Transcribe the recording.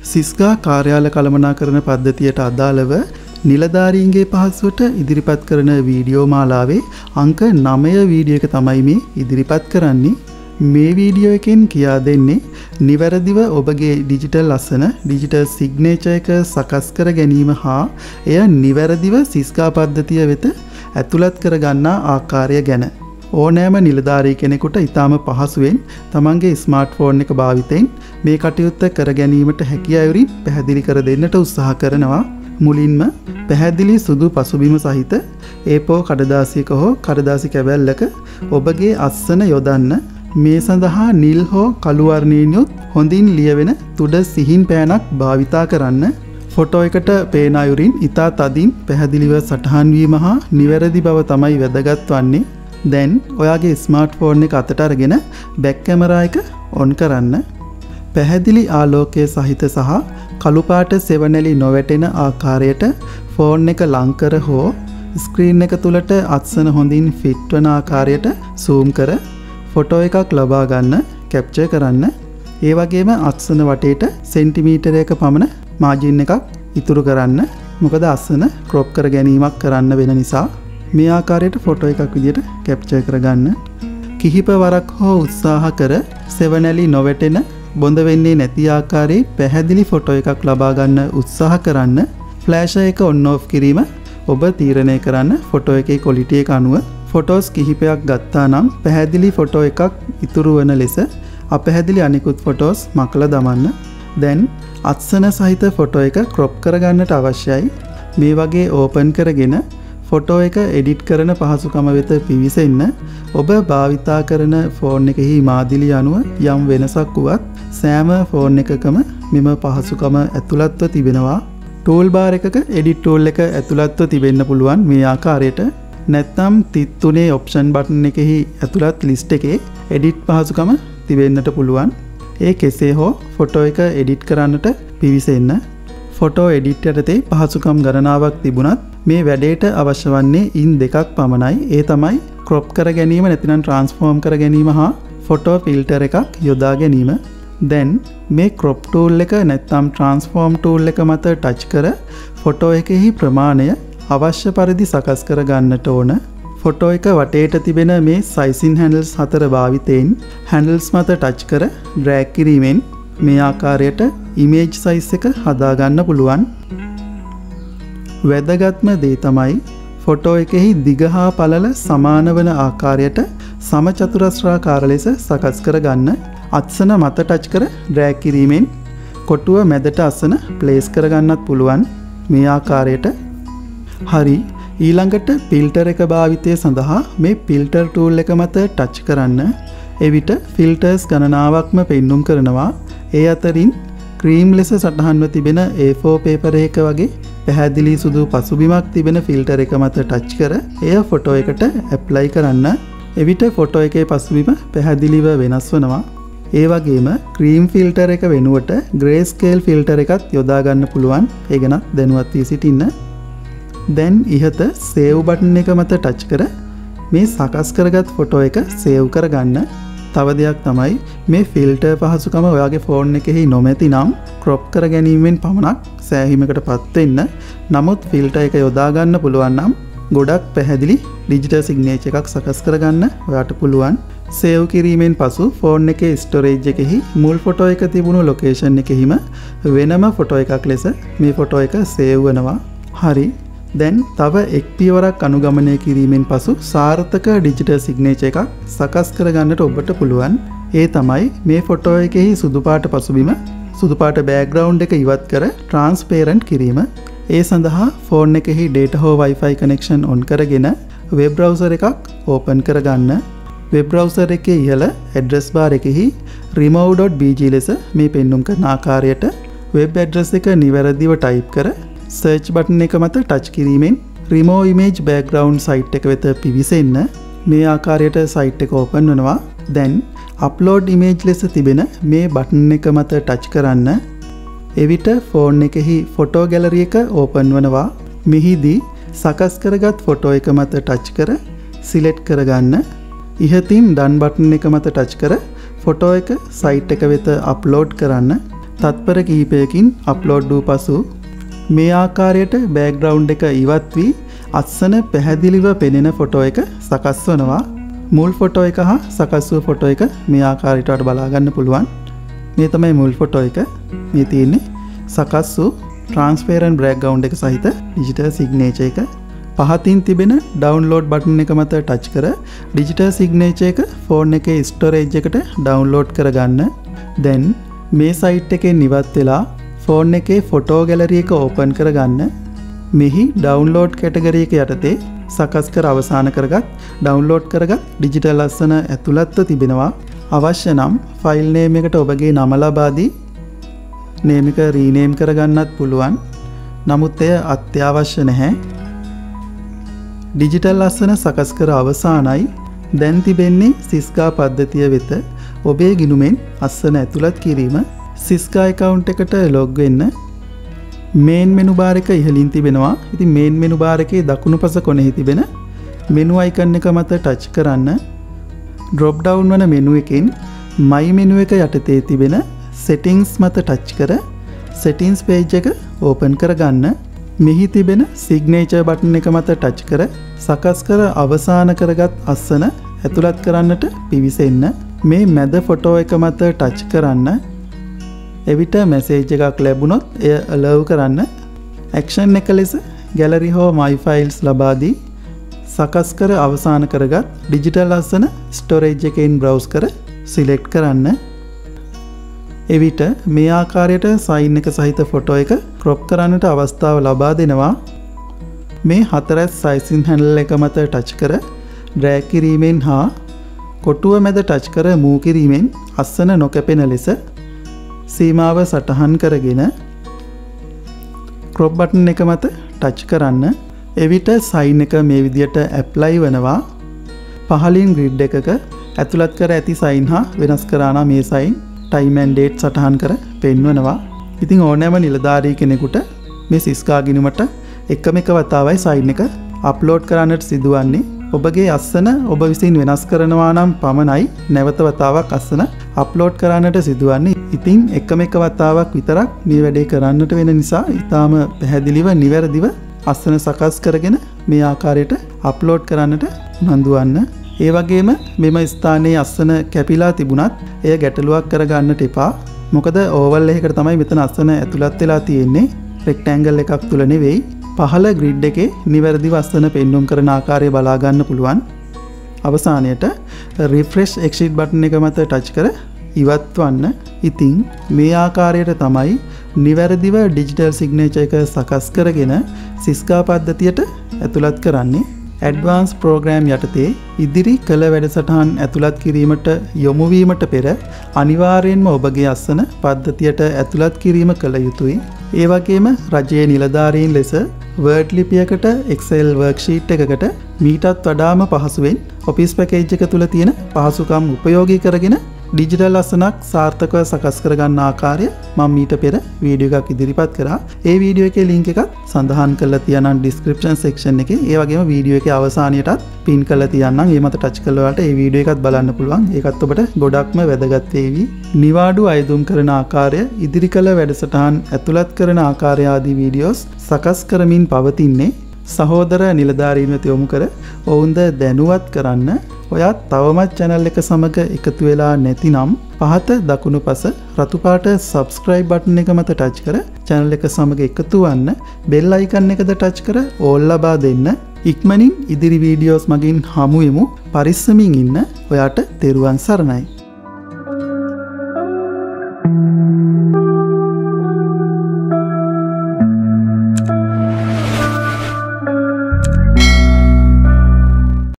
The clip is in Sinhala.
සිස්ගා කාර්යාල කළමනාකරණ පද්ධතියට අදාළව නිලධාරීන්ගේ පහසුවට ඉදිරිපත් කරන වීඩියෝ මාලාවේ අංක 9 වීඩියෝ එක තමයි මේ ඉදිරිපත් කරන්නේ. මේ වීඩියෝ එකෙන් කියා දෙන්නේ නිවැරදිව ඔබගේ ඩිජිටල් අසන ඩිජිටල් සිග්නේචර් එක සකස් කර ගැනීම හා එය නිවැරදිව සිස්ගා පද්ධතිය වෙත ඇතුළත් කර ගන්නා ආකාරය ගැන. ඕනෑම නිලධාරී කෙනෙකුට ඉතාම පහසුවෙන් තමන්ගේ ස්මාර්ට්ෆෝන් එක භාවිතයෙන් මේ කටයුත්ත කර ගැනීමට හැකි අයුරින් පැහැදිලි කර දෙන්නට උත්සාහ කරනවා. මුලින්ම පැහැදිලි සුදු පසුබිම සහිත A4 කඩදාසියක හෝ කඩදාසි කැබැල්ලක ඔබගේ අස්සන යොදන්න. මේ සඳහා නිල් හෝ කළු වර්ණයෙන් යුත් හොඳින් ලියවෙන තුඩ සිහින් පෑනක් භාවිතා කරන්න. ෆොටෝ එකට පේන අයුරින් ඉතා තදින් පැහැදිලිව සටහන් වීම හා නිවැරදි බව තමයි වැදගත් වන්නේ. දැන් ඔයාගේ ස්මාර්ට්ෆෝන් එක අතට අරගෙන බැක් කැමරා එක ඔන් කරන්න. පැහැදිලි ආලෝකයේ සහිත සහ කළු පාට සෙවණැලි නොවැටෙන ආකාරයට ෆෝන් එක ලං කර හෝ ස්ක්‍රීන් එක තුලට අත්සන හොඳින් ෆිට වන ආකාරයට zoom කර ෆොටෝ එකක් ලබා ගන්න කැප්චර් කරන්න. ඒ වගේම අත්සන වටේට සෙන්ටිමීටරයක පමණ මාජින් එකක් ඉතුරු කරන්න. මොකද අත්සන ක්‍රොප් කර ගැනීමක් කරන්න වෙන නිසා මේ ආකාරයට ෆොටෝ එකක් විදියට කැප්චර් කරගන්න. කිහිප වරක් හෝ උත්සාහ කර සෙවණැලි නොවැටෙන බොඳ වෙන්නේ නැති ආකාරයේ පැහැදිලි ෆොටෝ එකක් ලබා ගන්න උත්සාහ කරන්න. ෆ්ලෑෂර් එක ඔන් ඔෆ් කිරීම ඔබ තීරණය කරන්න ෆොටෝ එකේ ක්වොලිටි එක අනුව. ෆොටෝස් කිහිපයක් ගත්තා නම් පැහැදිලි ෆොටෝ එකක් ඉතුරු වන ලෙස අපැහැදිලි අනිකුත් ෆොටෝස් මකලා දමන්න. දැන් අත්සන සහිත ෆොටෝ එක ක්‍රොප් කරගන්නට අවශ්‍යයි. මේ වගේ ඕපන් කරගෙන ෆොටෝ එක එඩිට් කරන පහසුකම වෙත පිවිසෙන්න. ඔබ භාවිතා කරන ෆෝන් එකෙහි මාදිලිය අනුව යම් වෙනසක් වුවත් සෑම ෆෝන් එකකම මෙම පහසුකම ඇතුළත්ව තිබෙනවා. ටූල් බාර් එකක එඩිට් ටූල් එක ඇතුළත්ව තිබෙන්න පුළුවන් මේ ආකාරයට. නැත්නම් තිත් තුනේ ඔප්ෂන් බටන් එකෙහි ඇතුළත් ලිස්ට් එකේ එඩිට් පහසුකම තිබෙන්නට පුළුවන්. ඒ කෙසේ හෝ ෆොටෝ එක එඩිට් කරන්නට පිවිසෙන්න. ෆොටෝ එඩිට් යටතේ පහසුකම් ගණනාවක් තිබුණත් මේ වැඩේට අවශ්‍ය වන්නේ ඉන් දෙකක් පමණයි. ඒ තමයි ක්‍රොප් කර ගැනීම නැතිනම් ට්‍රාන්ස්ෆෝම් කර ගැනීම හා ෆොටෝ ෆිල්ටර් එකක් යොදා ගැනීම. දැන් මේ ක්‍රොප් ටූල් එක නැත්නම් ට්‍රාන්ස්ෆෝම් ටූල් එක මත ටච් කර ෆොටෝ එකෙහි ප්‍රමාණය අවශ්‍ය පරිදි සකස් කර ගන්නට ඕන. ෆොටෝ එක වටේට තිබෙන මේ සයිසින් හැන්ඩල්ස් 4 භාවිතයෙන් හැන්ඩල්ස් මත ටච් කර ඩ්‍රැග් කිරීමෙන් මේ ආකාරයට ඉමේජ් සයිස් එක හදා ගන්න පුළුවන්. වැදගත්ම දේ තමයි ෆොටෝ එකෙහි දිග හා පළල සමාන වන ආකාරයට සමචතුරස්‍රාකාර ලෙස සකස් කර ගන්න. අත්සන මත ටච් කර ඩ්‍රැග් කිරීමෙන් කොටුව මැදට අසන ප්ලේස් කර ගන්නත් පුළුවන් මේ ආකාරයට. හරි, ඊළඟට ෆිල්ටර් එක භාවිතය සඳහා මේ ෆිල්ටර් ටූල් එක මත ටච් කරන්න. එවිට ෆිල්ටර්ස් ගණනාවක්ම පෙන්눔 කරනවා. ඒ අතරින් ක්‍රීම් ලෙස සටහන්ව තිබෙන A4 පේපර් එක වගේ පැහැදිලි සුදු පසුබිමක් තිබෙන ෆිල්ටර් එක මත ටච් කර එය ෆොටෝ එකට ඇප්ලයි කරන්න. එවිට ෆොටෝ එකේ පසුබිම පැහැදිලිව වෙනස් වෙනවා. ඒ වගේම ක්‍රීම් ෆිල්ටර් එක වෙනුවට ග්‍රේ ස්කේල් ෆිල්ටර් එකත් යොදා ගන්න පුළුවන්. ඒ ගැන දැනුවත් වී සිටින්න. දැන් ඉහත සේව් බටන් එක මත ටච් කර මේ සකස් කරගත් ෆොටෝ එක සේව් කරගන්න. තව දෙයක් තමයි මේ ෆිල්ටර් පහසුකම ඔයාගේ ෆෝන් එකෙහි නොමැති නම් ක්‍රොප් කර ගැනීමෙන් පමණක් සෑහීමකට පත් වෙන්න. නමුත් ෆිල්ටර් එක යොදා ගන්න පුළුවන් නම් ගොඩක් පැහැදිලි ඩිජිටල් සිග්නේචර් එකක් සකස් කරගන්න ඔයාට පුළුවන්. සේව් කිරීමෙන් පසු ෆෝන් එකේ ස්ටෝරේජ් එකෙහි මුල් ෆොටෝ එක තිබුණු ලොකේෂන් එකෙහිම වෙනම ෆොටෝ එකක් ලෙස මේ ෆොටෝ එක සේව් වෙනවා. හරි, දැන් තව එක් පියවරක් අනුගමනය කිරීමෙන් පසු සාර්ථක ඩිජිටල් සිග්නේචර් එකක් සකස් කරගන්නට ඔබට පුළුවන්. ඒ තමයි මේ ෆොටෝ එකෙහි සුදු පාට පසුබිම සුදු පාට බෑග්ග්‍රවුන්ඩ් එක ඉවත් කර ට්‍රාන්ස්පේරන්ට් කිරීම. ඒ සඳහා ෆෝන් එකෙහි data හෝ Wi-Fi connection on කරගෙන වෙබ් බ්‍රවුසර් එකක් ඕපන් කරගන්න. වෙබ් බ්‍රවුසර් එකේ ඉහළ ඇඩ්‍රස් බාර් එකෙහි remove.bg ලෙස මේ පෙන්눔 කරන ආකාරයට වෙබ් ඇඩ්‍රස් එක නිවැරදිව ටයිප් කර සර්ච් බටන් එක මත ටච් කිරීමෙන් remove image background site එක වෙත පිවිසෙන්න. මේ ආකාරයට site එක ඕපන් වෙනවා. දැන් upload image ලෙස තිබෙන මේ බටන් එක මත ටච් කරන්න. එවිට ෆෝන් එකෙහි ෆොටෝ ගැලරි එක ඕපන් වෙනවා. මෙහිදී සකස් කරගත් ෆොටෝ එක මත ටච් කර සිලෙක්ට් කරගන්න. ඉහතින් done බටන් එක මත ටච් කර ෆොටෝ එක site එක වෙත අප්ලෝඩ් කරන්න. තත්පර කිහිපයකින් අප්ලෝඩ් වූ පසු මේ ආකාරයට බෑග්ග්‍රවුන්ඩ් එක ඉවත් වී අස්සන පැහැදිලිව පෙනෙන ෆොටෝ එක සකස් වනවා. මුල් ෆොටෝ එක හා සකස් වූ ෆොටෝ එක මේ ආකාරයට බලා ගන්න පුළුවන්. මේ තමයි මුල් ෆොටෝ එක. මේ තියෙන්නේ සකස් වූ ට්‍රාන්ස්පේරන්ට් බෑග්ග්‍රවුන්ඩ් එක සහිත ඩිජිටල් සිග්නේචර් එක. පහතින් තිබෙන ඩවුන්ලෝඩ් බටන් එක මත ටච් කර ඩිජිටල් සිග්නේචර් එක ෆෝන් එකේ ස්ටෝරේජ් එකට ඩවුන්ලෝඩ් කරගන්න. දැන් මේ සයිට් එකෙන් ඉවත් වෙලා ෆෝන් එකේ ෆොටෝ ගැලරි එක ඕපන් කරගන්න. මෙහි ඩවුන්ලෝඩ් කැටගරි එක යටතේ සකස් කර අවසන් කරගත් ඩවුන්ලෝඩ් කරගත් ඩිජිටල් අස්සන ඇතුළත්ව තිබෙනවා. අවශ්‍ය නම් ෆයිල් නේම් එකට ඔබගේ නම ලබා දී නේම් එක රීනේම් කරගන්නත් පුළුවන්. නමුත් එය අත්‍යවශ්‍ය නැහැ. ඩිජිටල් අස්සන සකස් කර අවසానයි. දැන් තිබෙන්නේ සිස්කා පද්ධතිය වෙත ඔබේ ගිණුමෙන් අස්සන ඇතුළත් කිරීම. සිස්කා account එකට log වෙන්න මේන් මෙනු බාර් එක ඉහළින් තිබෙනවා. ඉතින් මේන් මෙනු බාර් එකේ දකුණු පස කොනෙහි තිබෙන මෙනු අයිකන් එක මත ටච් කරන්න. drop down වන මෙනු එකෙන් my මෙනු එක යටතේ තිබෙන settings මත ටච් කර settings page එක open කරගන්න. මෙහි තිබෙන signature button එක මත ටච් කර සකස් කර අවසන් කරගත් අස්සන ඇතුළත් කරන්නට පිවිසෙන්න. මේ මැද ෆොටෝ එක මත ටච් කරන්න. එවිට මැසේජ් එකක් ලැබුණොත් එය allow කරන්න. ඇක්ෂන් එක ලෙස ගැලරි හෝ my files ලබා දී සකස් කර අවසන් කරගත් ඩිජිටල් අස්සන ස්ටෝරේජ් එකෙන් browse කර select කරන්න. එවිට මේ ආකාරයට sign එක සහිත ෆොටෝ එක crop කරන්නට අවස්ථාව ලබා දෙනවා. මේ හතරස් sizing handle එක මත ටච් කර drag කිරීමෙන් හා කොටුව මැද ටච් කර move කිරීමෙන් අස්සන නොකැපෙන ලෙස සීමාව සටහන් කරගෙන crop button එක මත ටච් කරන්න. එවිට sign එක මේ විදියට apply වෙනවා. පහළින් grid එකක ඇතුළත් කර ඇති sign හා වෙනස් කරා නම් මේ sign time and date සටහන් කර පෙන්වනවා. ඉතින් ඕනෑම නිලධාරී කෙනෙකුට මේ සිස්කා ගිණුමට එකම එක වතාවයි sign එක අප්ලෝඩ් කරන්නට සිදුවන්නේ. ඔබගේ අස්සන ඔබ විසින් වෙනස් කරනවා නම් පමණයි නැවත වතාවක් අස්සන අප්ලෝඩ් කරන්නට සිදුවන්නේ. ඉතින් එකම එක වතාවක් විතරක් මේ වැඩේ කරන්නට වෙන නිසා ඊටාම පැහැදිලිව නිවැරදිව අස්සන සකස් කරගෙන මේ ආකාරයට අප්ලෝඩ් කරන්නට උනන්දු වන්න. ඒ වගේම මෙම ස්ථානයේ අස්සන කැපිලා තිබුණත් එය ගැටලුවක් කරගන්නට එපා. මොකද ඕවල් එකකට තමයි මෙතන අස්සන ඇතුළත් වෙලා තියෙන්නේ. රෙක්ටැන්ගල් එකක් තුල නෙවෙයි. පහළ ග්‍රිඩ් එකේ නිවැරදිව අස්සන පෙන්වුම් කරන ආකාරය බලා ගන්න පුළුවන්. අවසානයේට refresh exit button එක මත ටච් කර ඉවත් වන්න. ඉතින් මේ ආකාරයට තමයි නිවැරදිව ඩිජිටල් සිග්නේචර් එක සකස් කරගෙන සිස්කා පද්ධතියට ඇතුළත් කරන්නේ. ඇඩ්වාන්ස් ප්‍රෝග්‍රෑම් යටතේ ඉදිරි කළ වැඩසටහන් ඇතුළත් කිරීමට යොමු වීමට පෙර අනිවාර්යයෙන්ම ඔබගේ අස්සන පද්ධතියට ඇතුළත් කිරීම කළ යුතුයි. ඒ වගේම රජයේ නිලධාරීන් ලෙස Word ලිපියකට Excel worksheet එකකට මීටත් වඩාම පහසුවෙන් Office package එක තුල තියෙන පහසුකම් උපයෝගී කරගෙන ඩිජිටල් අස්සනක් සාර්ථකව සකස් කරගන්න ආකාරය මම මීට පෙර වීඩියෝ එකක් ඉදිරිපත් කරා. ඒ වීඩියෝ එකේ link එකත් සඳහන් කරලා තියනම් description section එකේ. ඒ වගේම වීඩියෝ එකේ අවසානයටත් pin කරලා තියන්නම්. ඒ මත touch කළා වලට ඒ වීඩියෝ එකත් බලන්න පුළුවන්. ඒකත් ඔබට ගොඩක්ම වැදගත් වේවි. නිවාඩු අයදුම් කරන ආකාරය, ඉදිරි කළ වැඩසටහන් ඇතුළත් කරන ආකාරය ආදී වීඩියෝස් සකස් කරමින් පවතින්නේ. සහෝදර නිලධාරීන්ව යොමු කර ඔවුන්ද දැනුවත් කරන්න. ඔයා තවමත් channel එක සමග එකතු වෙලා නැතිනම් පහත දකුණු පස රතු පාට subscribe button එක මත touch කර channel එක සමග එකතු වන්න. bell icon එකද touch කර all ලබා දෙන්න. ඉක්මනින් ඉදිරි වීඩියෝස් මගින් හමු වෙමු. පරිස්සමින් ඉන්න. ඔයාට තෙරුවන් සරණයි.